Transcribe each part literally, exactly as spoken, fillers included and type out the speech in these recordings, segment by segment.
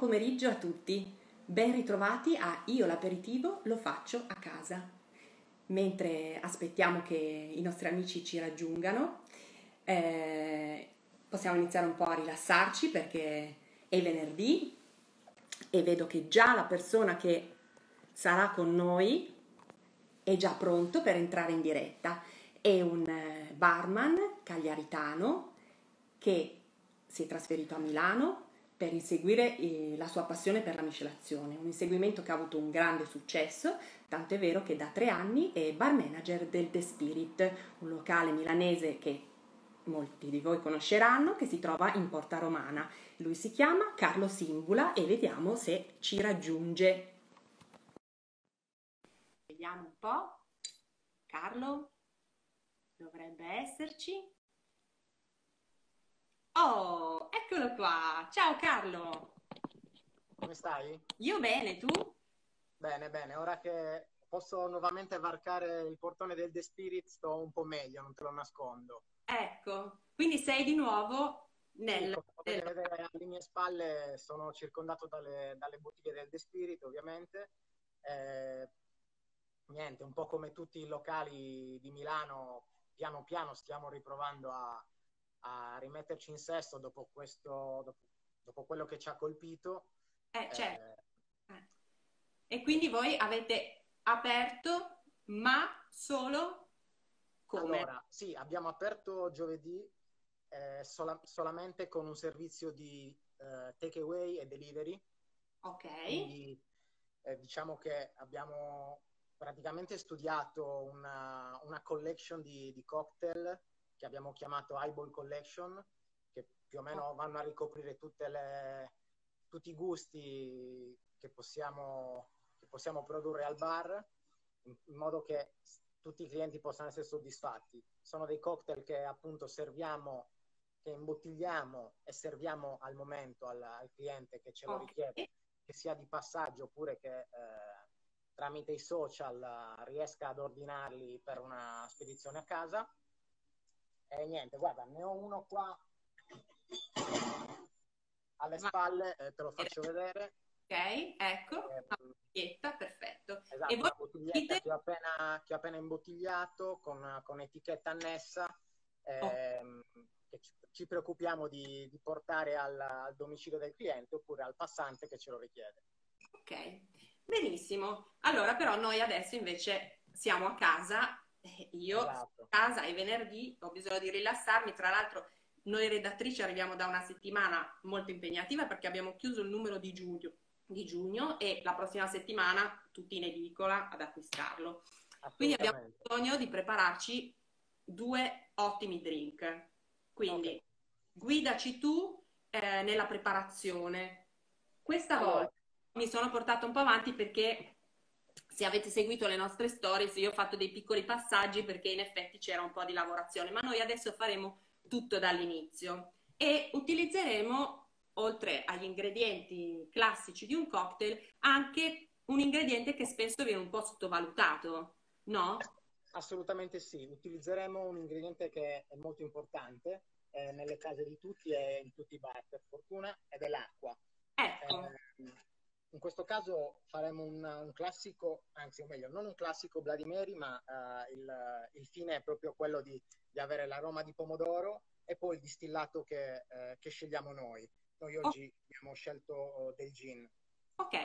pomeriggio a tutti, ben ritrovati a Io l'aperitivo lo faccio a casa. Mentre aspettiamo che i nostri amici ci raggiungano, eh, possiamo iniziare un po' a rilassarci perché è venerdì e vedo che già la persona che sarà con noi è già pronto per entrare in diretta. È un eh, barman cagliaritano che si è trasferito a Milano per inseguire eh, la sua passione per la miscelazione, un inseguimento che ha avuto un grande successo, tanto è vero che da tre anni è bar manager del The Spirit, un locale milanese che molti di voi conosceranno, che si trova in Porta Romana. Lui si chiama Carlo Simbula e vediamo se ci raggiunge. Vediamo un po'. Carlo dovrebbe esserci. Oh, eccolo qua. Ciao Carlo. Come stai? Io bene, tu? Bene, bene. Ora che posso nuovamente varcare il portone del The Spirit, sto un po' meglio, non te lo nascondo. Ecco, quindi sei di nuovo Sì, nel... come potete nel- vedere alle mie spalle sono circondato dalle, dalle bottiglie del The Spirit, ovviamente. Eh, niente, un po' come tutti i locali di Milano, piano piano stiamo riprovando a, a rimetterci in sesto dopo questo, dopo, dopo quello che ci ha colpito. Eh, certo. Eh, Eh. E quindi voi avete aperto, ma solo come? Allora, sì, abbiamo aperto giovedì eh, sola- solamente con un servizio di eh, takeaway e delivery, Ok. quindi eh, diciamo che abbiamo praticamente studiato una, una collection di, di cocktail che abbiamo chiamato Highball Collection, che più o meno vanno a ricoprire tutte le, tutti i gusti che possiamo, che possiamo produrre al bar, in, in modo che tutti i clienti possano essere soddisfatti. Sono dei cocktail che appunto serviamo, che imbottigliamo e serviamo al momento al, al cliente che ce lo Ok. richiede, che sia di passaggio oppure che eh, tramite i social eh, riesca ad ordinarli per una spedizione a casa. E niente, guarda, ne ho uno qua alle Va spalle, eh, te lo bene. faccio vedere. Ok, ecco, una Eh, bottiglietta, perfetto. E Esatto, voi una bottiglietta dite... che ho appena, che ho appena imbottigliato con, con etichetta annessa, Oh, ehm, che ci, ci preoccupiamo di, di portare al, al domicilio del cliente oppure al passante che ce lo richiede. ok, benissimo. Allora, però noi adesso invece siamo a casa, eh, io sono Esatto, a casa, è venerdì, ho bisogno di rilassarmi, tra l'altro noi redattrici arriviamo da una settimana molto impegnativa perché abbiamo chiuso il numero di giugno, di giugno e la prossima settimana tutti in edicola ad acquistarlo. Quindi abbiamo assolutamente. bisogno di prepararci due ottimi drink. Ok, Quindi guidaci tu eh, nella preparazione. Questa allora, volta mi sono portata un po' avanti perché se avete seguito le nostre stories, io ho fatto dei piccoli passaggi perché in effetti c'era un po' di lavorazione, ma noi adesso faremo tutto dall'inizio e utilizzeremo, oltre agli ingredienti classici di un cocktail, anche un ingrediente che spesso viene un po' sottovalutato, no? assolutamente sì. Utilizzeremo un ingrediente che è molto importante eh, nelle case di tutti e in tutti i bar, per fortuna, ed è l'acqua. Ecco, Eh, in questo caso faremo un, un classico, anzi, o meglio, non un classico Bloody Mary, ma eh, il, il fine è proprio quello di, di avere l'aroma di pomodoro e poi il distillato che, eh, che scegliamo noi. Noi o- oggi abbiamo scelto del gin, ok,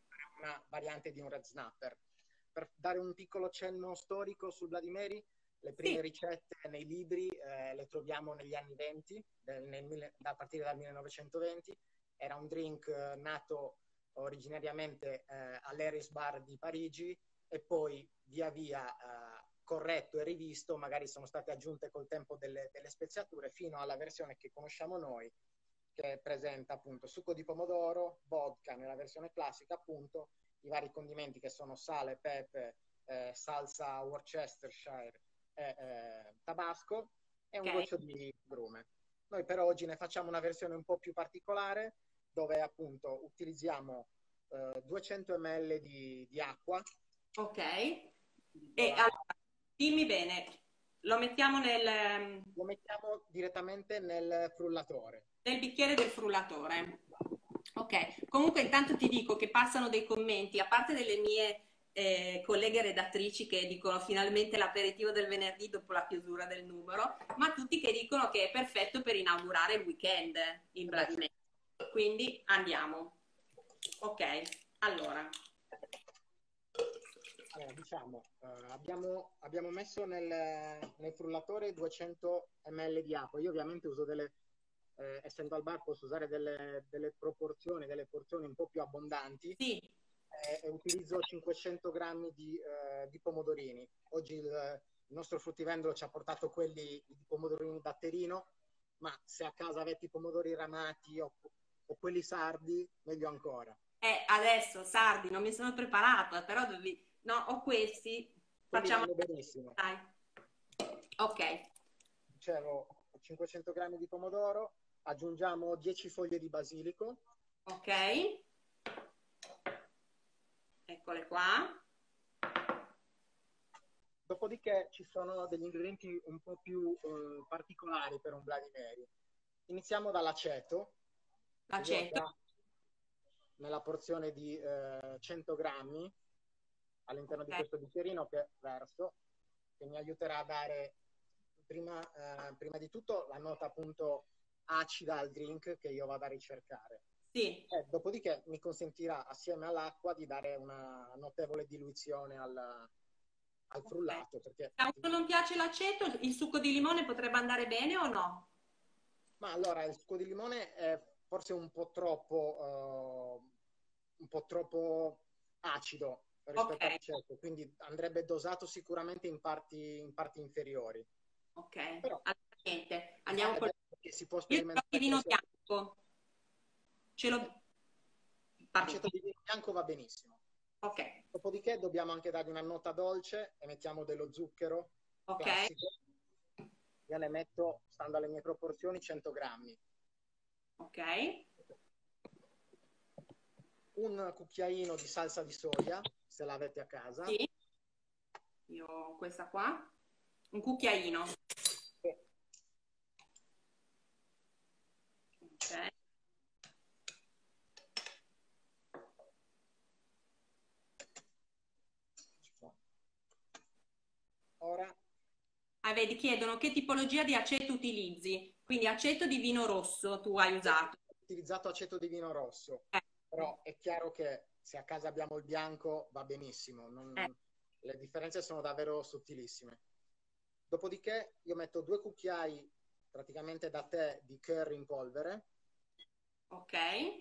una variante di un red snapper. Per dare un piccolo cenno storico sul Bloody Mary, le sì, prime ricette nei libri eh, le troviamo negli anni venti, nel, nel, a partire dal millenovecentoventi. Era un drink eh, nato originariamente eh, all'Eris Bar di Parigi e poi via via eh, corretto e rivisto, magari sono state aggiunte col tempo delle, delle speziature fino alla versione che conosciamo noi, che presenta appunto succo di pomodoro, vodka nella versione classica, appunto i vari condimenti che sono sale, pepe, eh, salsa Worcestershire e eh, tabasco e un ok, goccio di grume. Noi per oggi ne facciamo una versione un po' più particolare dove appunto utilizziamo eh, duecento millilitri di, di acqua, ok. E piccola, allora, dimmi bene, lo mettiamo nel, lo mettiamo direttamente nel frullatore. nel bicchiere del frullatore. Ok, comunque intanto ti dico che passano dei commenti, a parte delle mie eh, colleghe redattrici che dicono finalmente l'aperitivo del venerdì dopo la chiusura del numero, ma tutti che dicono che è perfetto per inaugurare il weekend in Bloody Mary. Quindi andiamo. Ok, allora. Allora, diciamo, eh, abbiamo, abbiamo messo nel, nel frullatore duecento millilitri di acqua. Io ovviamente uso delle, eh, essendo al bar posso usare delle, delle proporzioni, delle porzioni un po' più abbondanti. Sì. Eh, e utilizzo cinquecento grammi di, eh, di pomodorini. Oggi il, il nostro fruttivendolo ci ha portato quelli di pomodorini da Terino, ma se a casa avete i pomodori ramati o, o quelli sardi, meglio ancora. Eh, adesso, sardi, non mi sono preparata, però devi... No, ho questi. Quelli Facciamo... vanno benissimo. Dai. Ok. Dicevo, cinquecento grammi di pomodoro, aggiungiamo dieci foglie di basilico. Ok. Eccole qua. Dopodiché ci sono degli ingredienti un po' più eh, particolari per un Bloody Mary. Iniziamo dall'aceto. L'aceto. Nella porzione di eh, cento grammi all'interno Okay. di questo bicchierino che verso, che mi aiuterà a dare prima, eh, prima di tutto la nota appunto acida al drink che io vado a ricercare. Sì. E dopodiché mi consentirà assieme all'acqua di dare una notevole diluizione al, al frullato. Okay. Perché... Se a uno non piace l'aceto, il succo di limone potrebbe andare bene o no? Ma allora, il succo di limone è forse un po' troppo, uh, un po' troppo acido rispetto okay. all'aceto, quindi andrebbe dosato sicuramente in parti, in parti inferiori. Ok, però allora niente, andiamo con... Che si può Io ce l'ho di vino bianco. Ce l'ho... L'aceto di vino bianco va benissimo. Ok. Dopodiché dobbiamo anche dargli una nota dolce e mettiamo dello zucchero okay. classico. Io ne metto, stando alle mie proporzioni, cento grammi. Ok. Un cucchiaino di salsa di soia, se l'avete a casa. Sì. Io ho questa qua. Un cucchiaino. Sì. Ok. Ora. Ah, vedi, chiedono che tipologia di aceto utilizzi. Quindi aceto di vino rosso tu hai usato. Ho utilizzato aceto di vino rosso, eh. però è chiaro che se a casa abbiamo il bianco va benissimo. Non... Eh. Le differenze sono davvero sottilissime. Dopodiché io metto due cucchiai praticamente da tè di curry in polvere. Ok.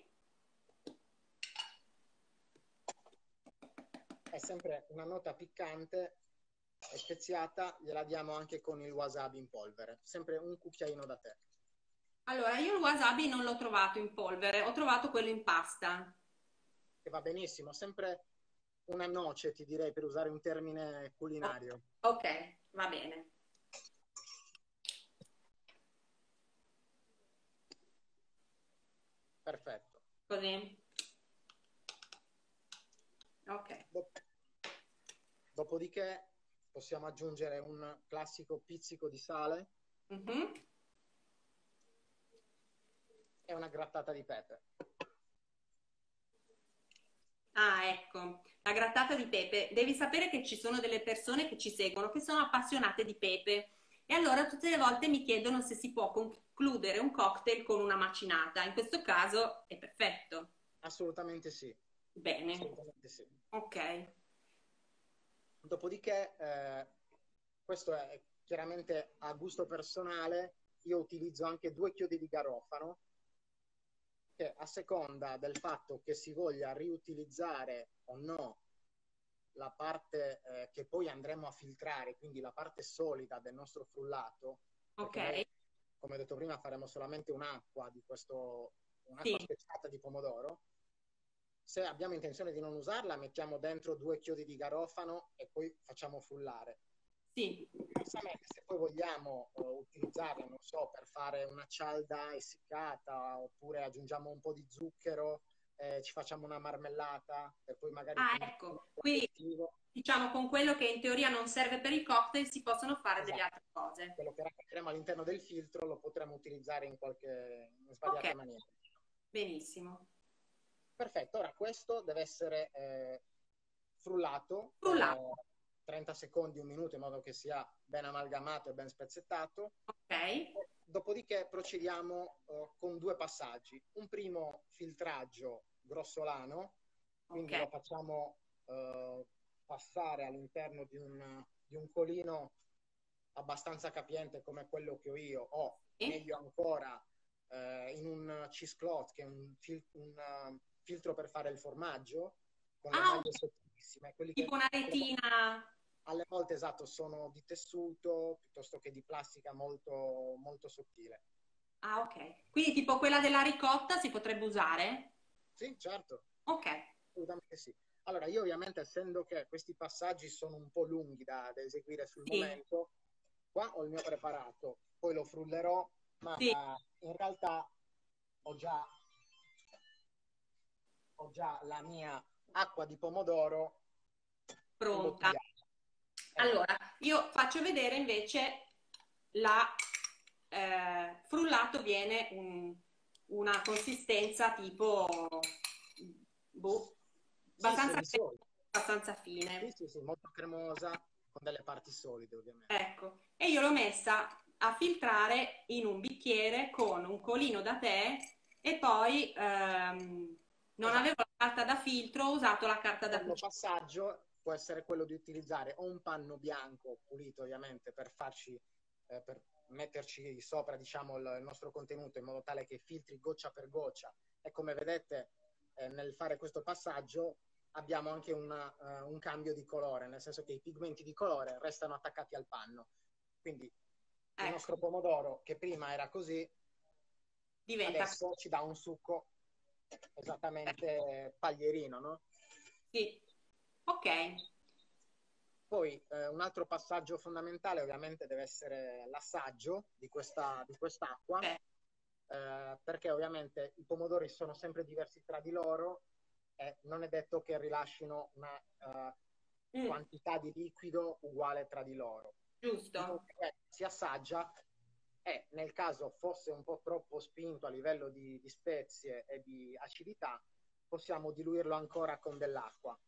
È sempre una nota piccante e speziata, gliela diamo anche con il wasabi in polvere. Sempre un cucchiaino da tè. Allora, io il wasabi non l'ho trovato in polvere, ho trovato quello in pasta. Che va benissimo, sempre una noce, ti direi, per usare un termine culinario. Ok, va bene. Perfetto. Così. Ok. Dopodiché possiamo aggiungere un classico pizzico di sale. Mm-hmm. E una grattata di pepe. Ah, ecco, la grattata di pepe. Devi sapere che ci sono delle persone che ci seguono che sono appassionate di pepe e allora tutte le volte mi chiedono se si può concludere un cocktail con una macinata. In questo caso è perfetto. Assolutamente sì. Bene. Assolutamente sì. Ok. Dopodiché, eh, questo è chiaramente a gusto personale, io utilizzo anche due chiodi di garofano, che a seconda del fatto che si voglia riutilizzare o no la parte eh, che poi andremo a filtrare, quindi la parte solida del nostro frullato, ok, noi, come detto prima, faremo solamente un'acqua di questo, un'acqua sì. spezzata di pomodoro. Se abbiamo intenzione di non usarla, mettiamo dentro due chiodi di garofano e poi facciamo frullare. Sì. Diversamente, se poi vogliamo uh, utilizzarla, non so, per fare una cialda essiccata, oppure aggiungiamo un po' di zucchero, eh, ci facciamo una marmellata, e poi magari... Ah, ecco, quindi diciamo con quello che in teoria non serve per i cocktail si possono fare esatto. delle altre cose. Quello che raccoglieremo all'interno del filtro lo potremo utilizzare in qualche in svariate okay. maniere. Benissimo. Perfetto, ora questo deve essere eh, frullato per Frullato, eh, trenta secondi, un minuto, in modo che sia ben amalgamato e ben spezzettato. ok? Dopodiché procediamo eh, con due passaggi. Un primo filtraggio grossolano, Ok, quindi lo facciamo eh, passare all'interno di un, di un colino abbastanza capiente come quello che ho io, o sì. meglio ancora eh, in un cheesecloth, che è un, fil- un, uh, filtro per fare il formaggio, con le Ah, maglie ok. sottilissime, quelli Tipo che una retina. alle volte, esatto, sono di tessuto piuttosto che di plastica molto, molto sottile. Ah, ok. Quindi tipo quella della ricotta si potrebbe usare? Sì, certo, Ok, assolutamente sì. Allora, io ovviamente, essendo che questi passaggi sono un po' lunghi da, da eseguire sul sì, momento, qua ho il mio preparato, poi lo frullerò, ma sì, eh, in realtà ho già, ho già la mia acqua di pomodoro pronta. imbottigliata. Ecco, Allora, io faccio vedere invece la eh, frullato viene un- una consistenza tipo boh, sì, abbastanza, semisolido. abbastanza Sì, fine. sì, sì, molto cremosa, con delle parti solide, ovviamente. Ecco, e io l'ho messa a filtrare in un bicchiere con un colino da tè e poi ehm, non avevo Esatto. la carta da filtro, ho usato la carta da Secondo cucina. passaggio può essere quello di utilizzare o un panno bianco, pulito ovviamente, per farci, eh, per metterci sopra, diciamo, il, il nostro contenuto in modo tale che filtri goccia per goccia. E come vedete, eh, nel fare questo passaggio abbiamo anche una, eh, un cambio di colore, nel senso che i pigmenti di colore restano attaccati al panno. Quindi il Ecco, nostro pomodoro, che prima era così, diventa adesso ci dà un succo esattamente paglierino, no? sì, ok. Poi eh, un altro passaggio fondamentale ovviamente deve essere l'assaggio di questa, di quest'acqua, Ok. eh, perché ovviamente i pomodori sono sempre diversi tra di loro e non è detto che rilascino una eh, Mm, quantità di liquido uguale tra di loro. giusto. Dopodiché si assaggia e nel caso fosse un po' troppo spinto a livello di, di spezie e di acidità, possiamo diluirlo ancora con dell'acqua.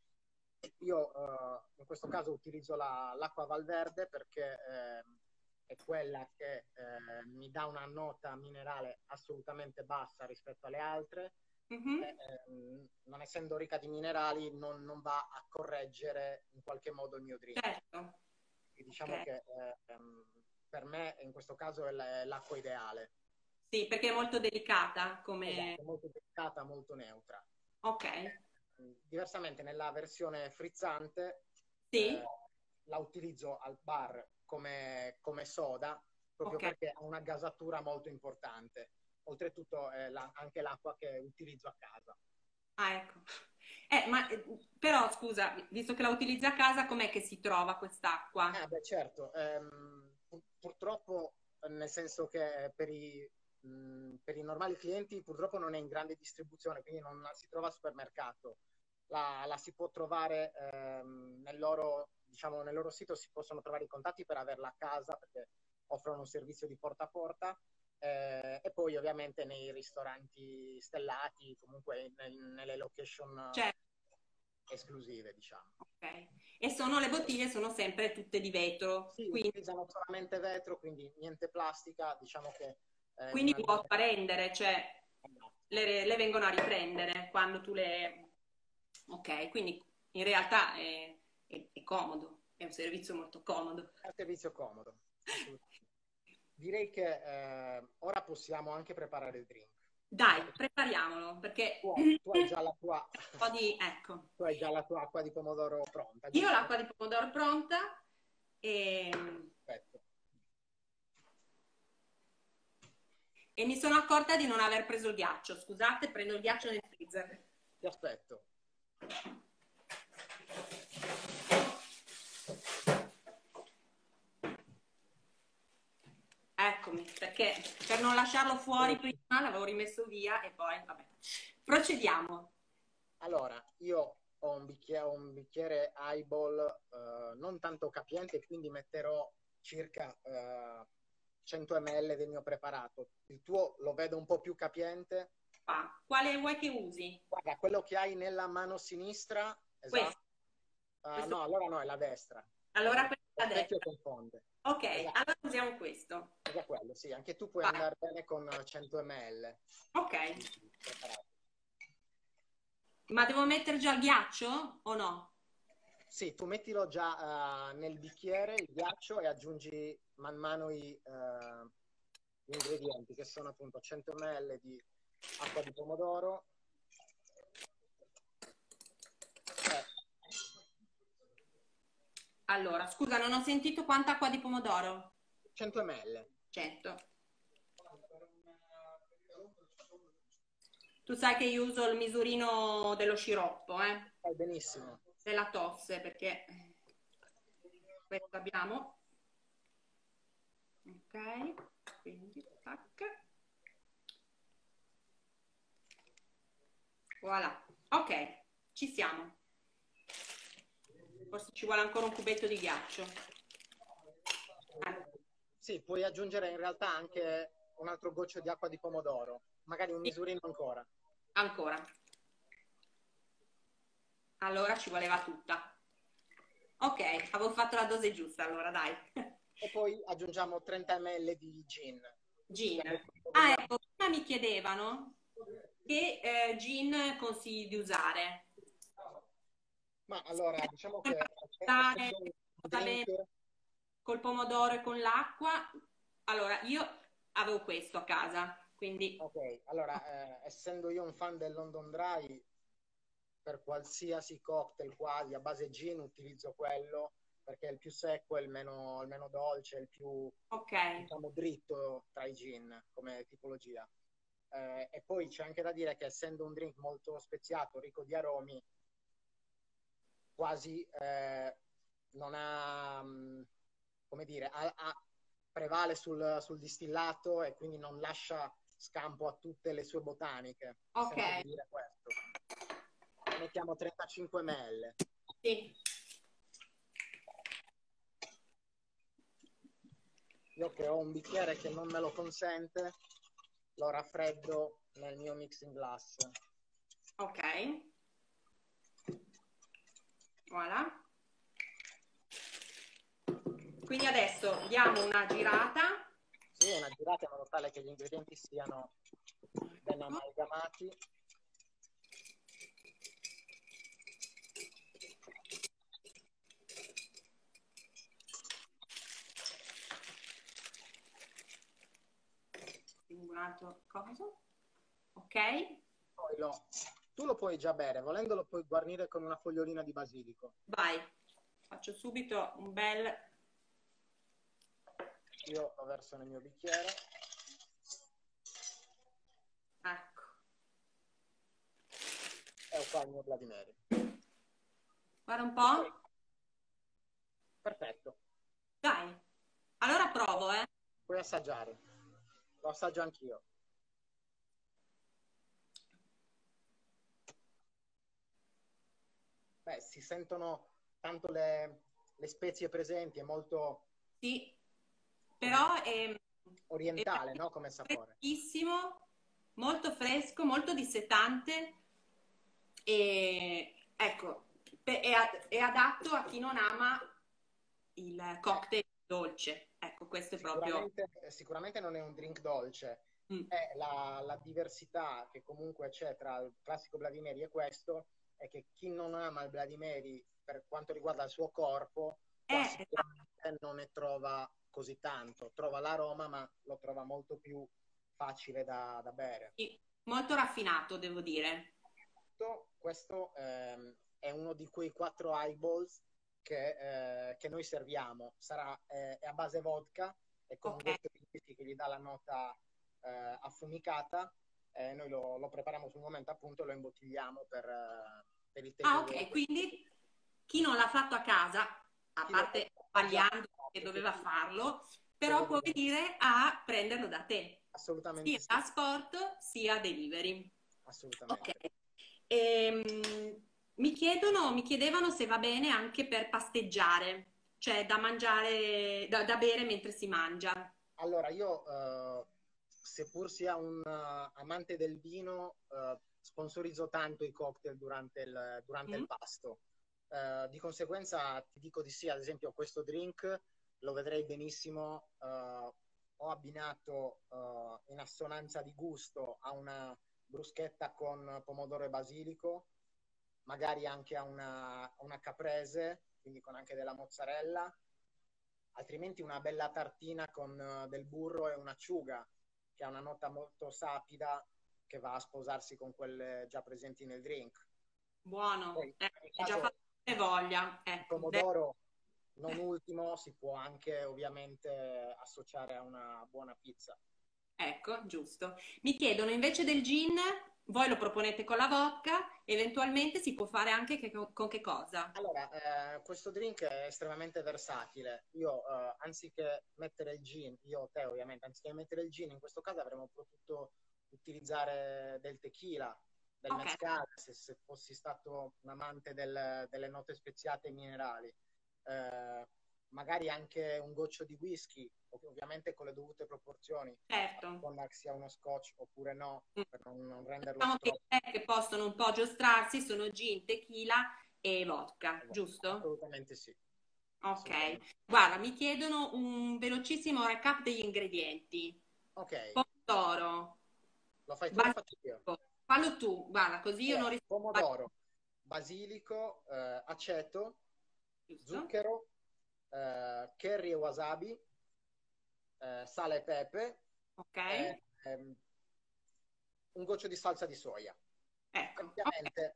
Io eh, in questo caso utilizzo la, l'acqua Valverde perché eh, è quella che eh, mi dà una nota minerale assolutamente bassa rispetto alle altre. Mhm, E, ehm, non essendo ricca di minerali, non, non va a correggere in qualche modo il mio drink. certo. Quindi Ok. diciamo che eh, ehm, per me in questo caso è l- l'acqua ideale. Sì, perché è molto delicata come... Esatto, molto delicata, molto neutra. Ok. Diversamente nella versione frizzante eh, Sì, la utilizzo al bar come, come soda proprio ok. perché ha una gasatura molto importante. Oltretutto è la, anche l'acqua che utilizzo a casa. Ah, ecco. Eh, ma eh, però scusa, visto che la utilizzi a casa, com'è che si trova quest'acqua? Ah, beh, certo, ehm, pur- purtroppo, eh, nel senso che per i, mh, per i normali clienti purtroppo non è in grande distribuzione, quindi non la si trova al supermercato. La, la si può trovare ehm, nel loro, diciamo, nel loro sito, si possono trovare i contatti per averla a casa perché offrono un servizio di porta a porta. Eh, e poi ovviamente nei ristoranti stellati, comunque nel- nelle location Cioè, eh, esclusive, diciamo. ok. E sono le bottiglie sono sempre tutte di vetro, Sì, quindi, utilizzano solamente vetro, quindi niente plastica, diciamo che è quindi una può linea. rendere, cioè le, le vengono a riprendere quando tu le... Ok, quindi in realtà è, è- è comodo, è un servizio molto comodo. È un servizio comodo, assolutamente. Direi che eh, ora possiamo anche preparare il drink. Dai, Già- prepariamolo, perché tu, hai, un tu hai già la tua, po' di... Ecco, tu hai già la tua acqua di pomodoro pronta, io ho giusto? l'acqua di pomodoro pronta e, Perfetto. e mi sono accorta di non aver preso il ghiaccio. Scusate, prendo il Ok, ghiaccio nel freezer. ti aspetto. Eccomi, perché per non lasciarlo fuori prima l'avevo rimesso via e poi, vabbè. Procediamo. Allora, io ho un bicchiere, ho un bicchiere highball eh, non tanto capiente, quindi metterò circa eh, cento millilitri del mio preparato. Il tuo lo vedo un po' più capiente. qua. Quale vuoi che usi? Guarda, quello che hai nella mano sinistra, Questo. esatto. Uh, Questo. no, allora no, è la destra. Allora Lo questa è la specchio destra. confonde. Ok, Esatto. allora usiamo questo. Usa quello, sì. Anche tu puoi Vai. andare bene con cento millilitri. Ok. Preparato. Ma devo mettere già il ghiaccio o no? Sì, tu mettilo già uh, nel bicchiere, il ghiaccio, e aggiungi man mano i, uh, gli ingredienti, che sono appunto cento millilitri di acqua di pomodoro. Eh. Allora, scusa, non ho sentito quanta acqua di pomodoro. cento millilitri. cento. Tu sai che io uso il misurino dello sciroppo, eh? Fai benissimo. Della tosse, perché questo abbiamo. Ok, quindi tac. Voilà. Ok, ci siamo. Forse ci vuole ancora un cubetto di ghiaccio. Eh. Sì, puoi aggiungere in realtà anche un altro goccio di acqua di pomodoro, magari un misurino ancora. Ancora. Allora ci voleva tutta. Ok, avevo fatto la dose giusta, allora dai. E poi aggiungiamo trenta millilitri di gin. Gin. Ah, ecco, prima mi chiedevano che eh, gin consigli di usare. Ma allora, diciamo che Stare essendo un drink... col pomodoro e con l'acqua. Allora, io avevo questo a casa, quindi... Ok, allora, eh, essendo io un fan del London Dry, per qualsiasi cocktail quasi a base gin utilizzo quello, perché è il più secco, è il meno, il meno dolce, è il più, okay, diciamo, dritto tra i gin come tipologia. Eh, e poi c'è anche da dire che essendo un drink molto speziato, ricco di aromi, quasi eh, non ha, mh, come dire, ha, ha, prevale sul, sul distillato e quindi non lascia scampo a tutte le sue botaniche. ok, Sento dire questo. Mettiamo trentacinque millilitri. sì. Io che ho un bicchiere che non me lo consente, lo raffreddo nel mio mixing glass. Ok. Voilà. Quindi adesso diamo una girata. Sì, una girata in modo tale che gli ingredienti siano ben amalgamati. Un altro coso. Ok. Poi lo, tu lo puoi già bere, volendo lo puoi guarnire con una fogliolina di basilico. Vai. Faccio subito un bel... Io lo verso nel mio bicchiere. Ecco. E ho qua il mio Bloody Mary. Guarda un po'. Perfetto. Dai. Allora provo, eh. Puoi assaggiare. Lo assaggio anch'io. Beh, si sentono tanto le, le spezie presenti, è molto... Sì, però è, orientale, è no? Come sapore. freschissimo, molto fresco, molto dissetante e ecco, è, è adatto a chi non ama il cocktail dolce. Ecco, questo è proprio... Sicuramente, sicuramente non è un drink dolce, Mm. è la, la diversità che comunque c'è tra il classico Bloody Mary e questo, è che chi non ama il Bloody Mary per quanto riguarda il suo corpo, qua Eh, sicuramente non ne trova così tanto, trova l'aroma ma lo trova molto più facile da, da bere. sì, molto raffinato, devo dire. Questo ehm, è uno di quei quattro eyeballs che, eh, che noi serviamo. Sarà eh, è a base vodka e con Ok. un goccio di whisky che gli dà la nota eh, affumicata. Eh, noi lo, lo prepariamo sul momento appunto e lo imbottigliamo per, uh, per il Ah, takeaway. ok, quindi chi non l'ha fatto a casa, a Chi parte sbagliando che doveva farlo, però può venire a prenderlo da te, assolutamente sia sì. a sport sia a delivery. Assolutamente. Ok. Ehm, mi chiedono, mi chiedevano se va bene anche per pasteggiare, cioè da mangiare, da, da bere mentre si mangia. Allora, io eh, seppur sia un uh, amante del vino, uh, sponsorizzo tanto i cocktail durante il, durante Mm. il pasto. Uh, di conseguenza ti dico di sì, ad esempio questo drink lo vedrei benissimo uh, o abbinato uh, in assonanza di gusto a una bruschetta con pomodoro e basilico, magari anche a una, a una caprese, quindi con anche della mozzarella, altrimenti una bella tartina con uh, del burro e un'acciuga, che ha una nota molto sapida che va a sposarsi con quelle già presenti nel drink. Buono, Poi, eh, nel è già caso fatto voglia. il Ecco, de- pomodoro, non ultimo, si può anche ovviamente associare a una buona pizza. ecco, giusto. Mi chiedono invece del gin, voi lo proponete con la vodka, eventualmente si può fare anche che- con che cosa? Allora, eh, questo drink è estremamente versatile. Io, eh, anziché mettere il gin, io te ovviamente, anziché mettere il gin, in questo caso avremmo potuto utilizzare del tequila, del Ok, mezcal, se, se fossi stato un amante del- delle note speziate e minerali. Eh, magari anche un goccio di whisky, ov- ovviamente con le dovute proporzioni, a certo. seconda che sia uno scotch oppure no, Mm. per non, non renderlo Diciamo che i troppo. tre che possono un po' giostrarsi sono gin, tequila e vodka, giusto? Assolutamente sì, Ok. assolutamente. Guarda, mi chiedono un velocissimo recap degli ingredienti. Ok, Pomodoro, lo fai tu o lo faccio io? basilico. Fallo tu, guarda, così io non Allora, rispondo. pomodoro, basilico, eh, aceto, Giusto? zucchero, eh, curry e wasabi, eh, sale e pepe, Ok? e ehm, un goccio di salsa di soia. E Ecco, ok. ovviamente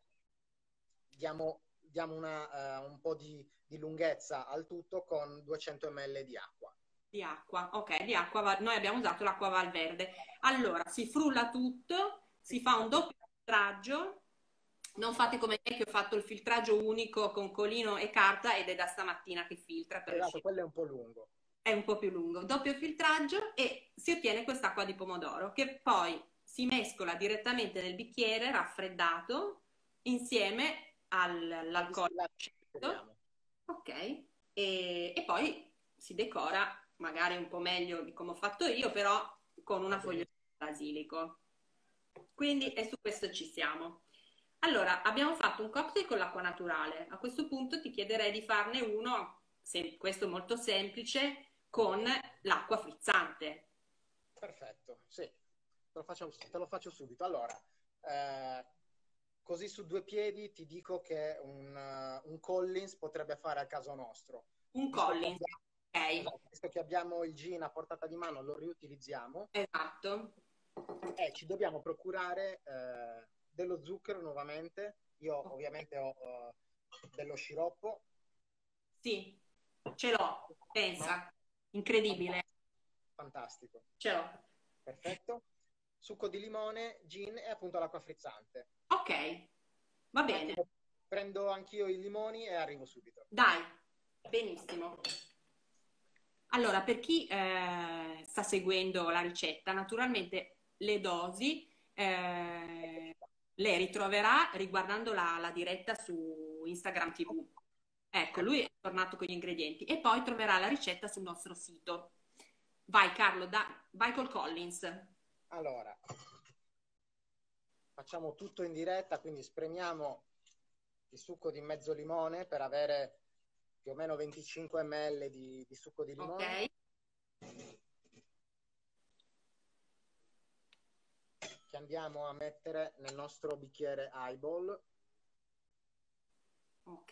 diamo, diamo una, eh, un po' di, di lunghezza al tutto con duecento millilitri di acqua. Di acqua, ok, di acqua, va- noi abbiamo usato l'acqua Valverde. Allora, si frulla tutto, si fa un doppio filtraggio, non fate come me che ho fatto il filtraggio unico con colino e carta ed è da stamattina che filtra per Esatto, riuscire. quello è un po' lungo. È un po' più lungo. Doppio filtraggio e si ottiene quest'acqua di pomodoro che poi si mescola direttamente nel bicchiere raffreddato insieme al- La all'alcol. distillata che preferiamo. Ok, e, e poi si decora magari un po' meglio di come ho fatto io, però con Va una foglia bene. di basilico. Quindi e su questo ci siamo. Allora, abbiamo fatto un cocktail con l'acqua naturale. A questo punto ti chiederei di farne uno, se- questo molto semplice, con l'acqua frizzante. Perfetto, sì, te lo faccio, te lo faccio subito. Allora, eh, così su due piedi ti dico che un, uh, un Collins potrebbe fare al caso nostro. Un Visto che Collins, abbiamo, ok? esatto, visto che abbiamo il gin a portata di mano, lo riutilizziamo Esatto. e ci dobbiamo procurare eh, dello zucchero nuovamente. Io ovviamente ho eh, dello sciroppo. Sì, ce l'ho, pensa, incredibile, Fantastico, fantastico. ce l'ho. Perfetto. Succo di limone, gin e appunto l'acqua frizzante. Ok, va Un bene. attimo, prendo anch'io i limoni e arrivo subito. Dai, benissimo. Allora, per chi eh, sta seguendo la ricetta, naturalmente le dosi eh, le ritroverà riguardando la, la diretta su Instagram T V. Ecco, lui è tornato con gli ingredienti e poi troverà la ricetta sul nostro sito. Vai Carlo, da, vai col Collins. Allora, facciamo tutto in diretta, quindi spremiamo il succo di mezzo limone per avere più o meno venticinque millilitri di, di succo di Ok, limone che andiamo a mettere nel nostro bicchiere highball. ok.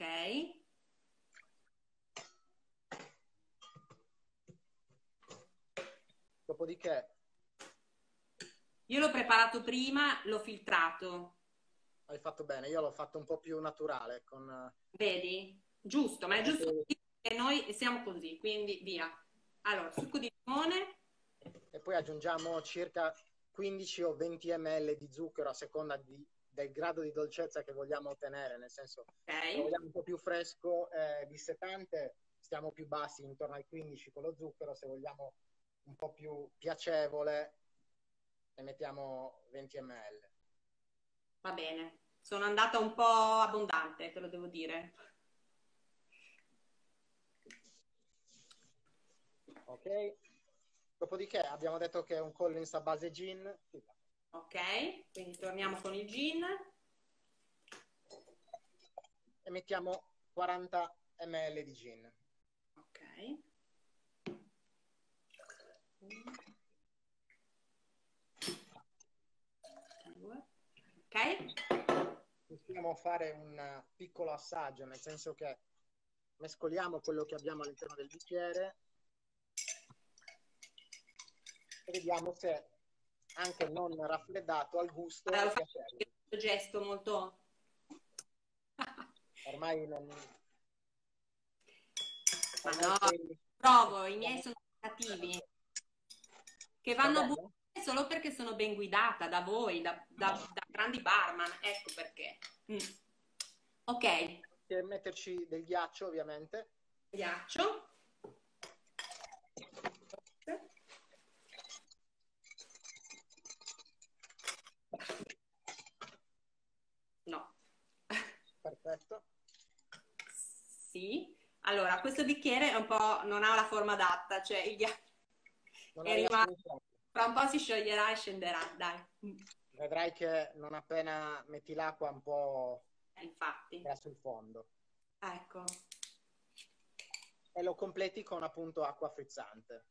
Dopodiché Io l'ho preparato prima, l'ho filtrato. hai fatto bene, io l'ho fatto un po' più naturale con, Vedi? Giusto, ma è con giusto anche- che noi siamo così, quindi via. Allora, succo di limone, e poi aggiungiamo circa quindici o venti millilitri di zucchero a seconda di- del grado di dolcezza che vogliamo ottenere, nel senso se lo ok? vogliamo un po' più fresco, eh, dissetante, stiamo più bassi, intorno ai quindici con lo zucchero, se vogliamo un po' più piacevole ne mettiamo venti millilitri. Va bene. Sono andata un po' abbondante, te lo devo dire. Ok? Dopodiché abbiamo detto che è un Collins a base gin. Ok, quindi torniamo con il gin. E mettiamo quaranta millilitri di gin. Ok. Ok. Possiamo fare un piccolo assaggio, nel senso che mescoliamo quello che abbiamo all'interno del bicchiere e vediamo se anche non raffreddato al gusto Allora, è faccio piacergli. questo gesto molto... Ormai non... Ma ormai no, sei... provo, i miei sono cattivi, che Va vanno bene? buoni solo perché sono ben guidata da voi, da, da- da grandi barman, ecco perché. Mm. Ok, E metterci del ghiaccio, ovviamente. ghiaccio. No. Perfetto. Sì. Allora, questo bicchiere è un po', non ha la forma adatta, cioè il ghiaccio Non è arriva a rimasto, finire. fra un po' si scioglierà e scenderà, dai. Mm. Vedrai che non appena metti l'acqua un po' Infatti, va sul fondo. ecco. E lo completi con appunto acqua frizzante.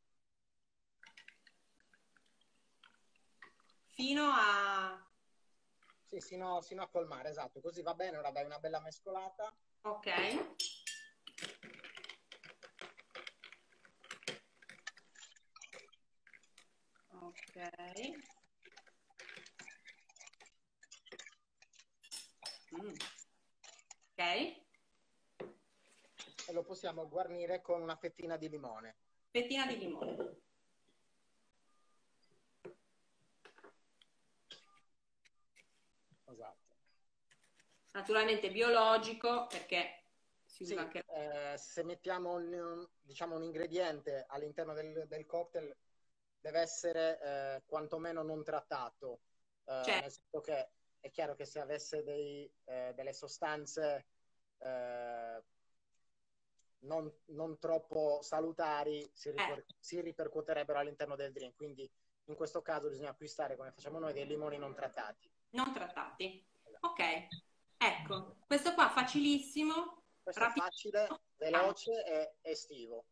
Fino a... Sì, sino, sino a colmare, esatto. Così va bene, ora dai una bella mescolata. Ok. Ok. Mm. Ok. E lo possiamo guarnire con una fettina di limone. Fettina di limone. Esatto. Naturalmente biologico, perché si usa Sì, anche... eh, se mettiamo un, diciamo, un ingrediente all'interno del, del cocktail deve essere eh, quantomeno non trattato, eh, Cioè, nel senso che è chiaro che se avesse dei, eh, delle sostanze eh, non, non troppo salutari si, eh, riper- si ripercuoterebbero all'interno del drink, quindi in questo caso bisogna acquistare, come facciamo noi, dei limoni non trattati. non trattati. Ok. Ecco, questo qua facilissimo, Questo è rapidissimo. facile, veloce e estivo.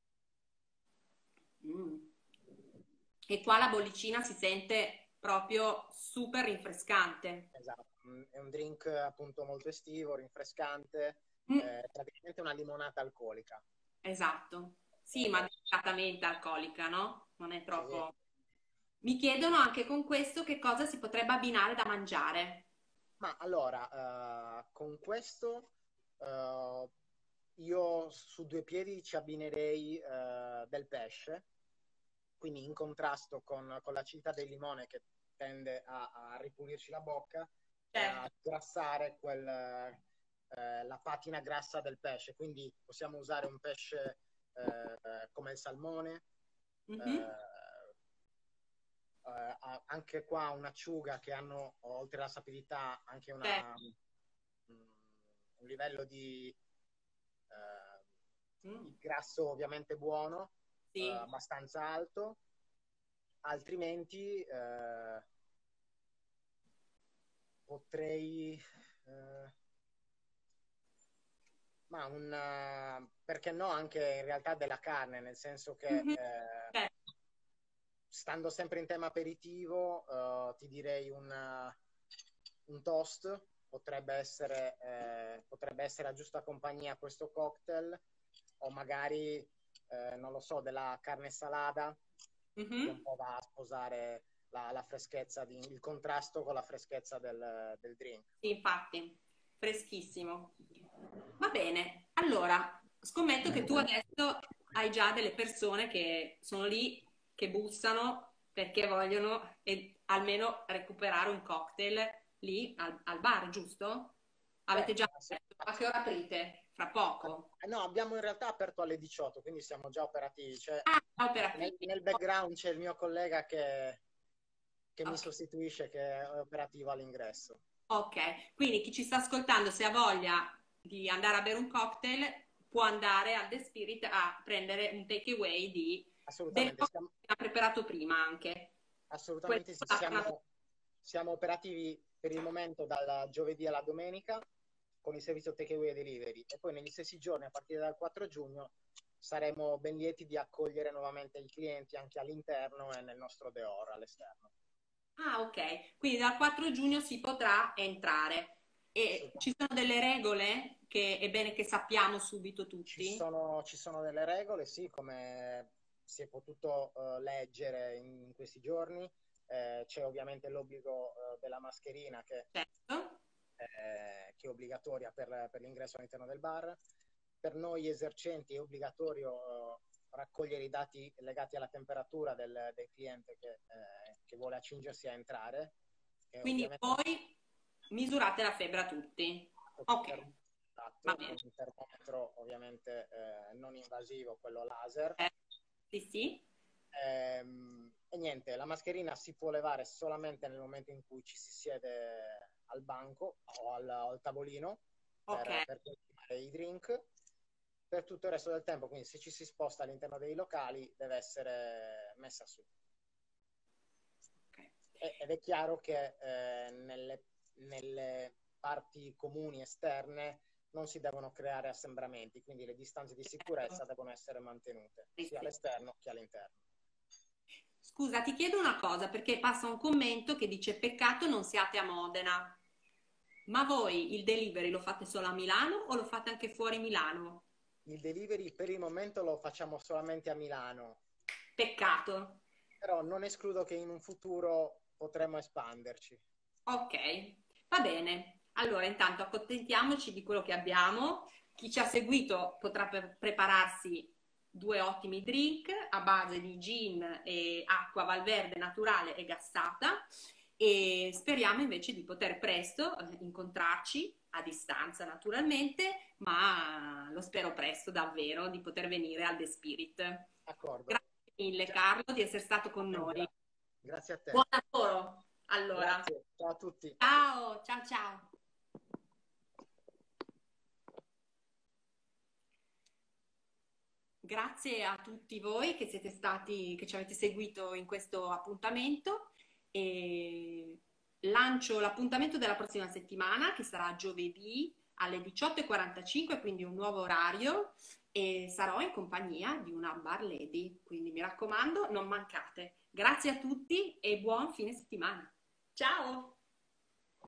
Mm. E qua la bollicina si sente proprio super rinfrescante. Esatto, mm, è un drink appunto molto estivo, rinfrescante, Mm. eh, praticamente una limonata alcolica. Esatto. Sì, ma Eh, delicatamente alcolica, no? Non è sì, sì. troppo... Mi chiedono anche con questo che cosa si potrebbe abbinare da mangiare. Ma allora, eh, con questo eh, io su due piedi ci abbinerei eh, del pesce, quindi in contrasto con, con l'acidità del limone che tende a, a ripulirci la bocca e Certo. a grassare quel, eh, la patina grassa del pesce. Quindi possiamo usare un pesce eh, come il salmone, Mhm. eh, eh, anche qua un'acciuga che hanno, oltre alla sapidità, anche una, Certo. mm, un livello di, eh, Mm. di grasso ovviamente buono, eh, Sì. abbastanza alto, altrimenti eh, potrei... eh, ma un, eh, perché no, anche in realtà della carne, nel senso che Mhm. eh, Certo. stando sempre in tema aperitivo, eh, ti direi un, uh, un toast, potrebbe essere, eh, potrebbe essere a giusta compagnia questo cocktail, o magari, eh, non lo so, della carne salata, che un Mhm. po' va a sposare la, la freschezza, di, il contrasto con la freschezza del, del drink. Sì, infatti, freschissimo. Va bene, allora, scommetto che tu adesso hai già delle persone che sono lì, che bussano perché vogliono eh, almeno recuperare un cocktail lì al, al bar, giusto? Avete già Certo, ass- aperto? A che ora aprite? Fra poco? eh, no, abbiamo in realtà aperto alle diciotto, quindi siamo già operativi. Cioè, Ah, nel, operativi. nel background c'è il mio collega che, che mi Ok. sostituisce, che è operativo all'ingresso. Ok, quindi chi ci sta ascoltando, se ha voglia di andare a bere un cocktail, può andare al The Spirit a prendere un takeaway di delle assolutamente, cose siamo, che abbiamo preparato prima anche. Quello assolutamente sì, l'ha appena- siamo, siamo operativi per il momento dal giovedì alla domenica con il servizio takeaway e delivery e poi negli stessi giorni, a partire dal quattro giugno, saremo ben lieti di accogliere nuovamente i clienti anche all'interno e nel nostro Deor all'esterno. Ah, ok. Quindi dal quattro giugno si potrà entrare. E ci Assolutamente. sono delle regole che è bene che sappiamo subito Ci tutti? sono, ci sono delle regole, sì, come si è potuto eh, leggere in, in questi giorni. Eh, c'è ovviamente l'obbligo eh, della mascherina che, Certo. eh, che è obbligatoria per, per l'ingresso all'interno del bar. Per noi esercenti è obbligatorio eh, raccogliere i dati legati alla temperatura del, del cliente che, eh, che vuole accingersi a entrare. E Quindi ovviamente voi misurate la febbre a tutti. Ok, ter- va esatto, con bene. un termometro ovviamente eh, non invasivo, quello laser. Eh, sì, sì. Ehm, e niente, la mascherina si può levare solamente nel momento in cui ci si siede al banco o al, o al tavolino Ok, per, per consumare i drink. Per tutto il resto del tempo, quindi se ci si sposta all'interno dei locali, deve essere messa su. ok. E- ed è chiaro che eh, nelle, nelle parti comuni esterne non si devono creare assembramenti, quindi le distanze di Certo. sicurezza devono essere mantenute Sì, sia sì. all'esterno che all'interno. Scusa, ti chiedo una cosa perché passa un commento che dice peccato non siate a Modena. Ma voi il delivery lo fate solo a Milano o lo fate anche fuori Milano? Il delivery per il momento lo facciamo solamente a Milano, Peccato. però non escludo che in un futuro potremmo espanderci. Ok, va bene. Allora, intanto accontentiamoci di quello che abbiamo. Chi ci ha seguito potrà pre- prepararsi due ottimi drink a base di gin e acqua Valverde naturale e gassata e speriamo invece di poter presto eh, incontrarci a distanza naturalmente, ma lo spero presto davvero di poter venire al The Spirit. D'accordo. Grazie mille Già- Carlo di essere stato con noi. gra- Grazie a Buon te. lavoro. Allora, Grazie. Ciao a tutti. ciao, ciao, ciao. Grazie a tutti voi che siete stati, che ci avete seguito in questo appuntamento e lancio l'appuntamento della prossima settimana che sarà giovedì alle diciotto e quarantacinque, quindi un nuovo orario e sarò in compagnia di una bar lady, quindi mi raccomando, non mancate. Grazie a tutti e buon fine settimana. Ciao!